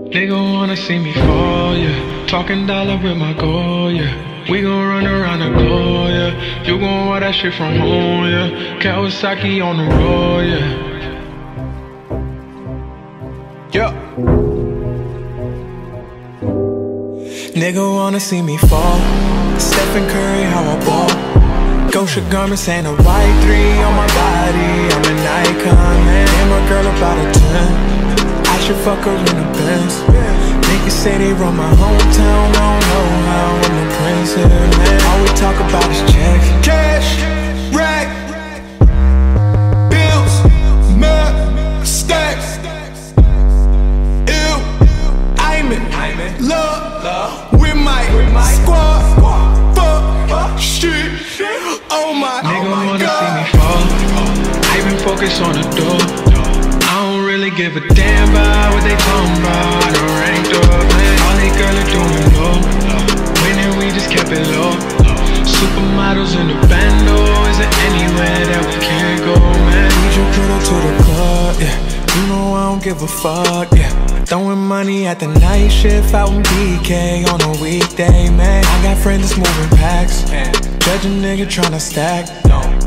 Nigga wanna see me fall, yeah. Talking dollar with my goal, yeah. We gon' run around the globe, yeah. You gon' want that shit from home, yeah. Kawasaki on the road, yeah. Yeah. Nigga wanna see me fall. Stephen Curry, how I ball. Gosha garments and a white 3 on my body. I'm an icon, man. And my girl about a 10. I should fuck her in the Benz. Niggas say they run my hometown. I don't know how I'm the prince here, man. All we talk about is check. Cash, rack, bills, mud, stacks. Ew, I'm in love with my squad. Fuck, shit, oh my Nigga wanna God. see me fall. I been focused on the door. I don't really give a damn about what they talking about. I done ranked up, man. All they girls are doing low. Winning, we just kept it low. Supermodels in the bando. Is there anywhere that we can't go, man? Need your girl to the club, yeah. You know I don't give a fuck, yeah. Throwing money at the night shift out in BK on a weekday, man. I got friends that's moving packs. Judge a nigga tryna stack.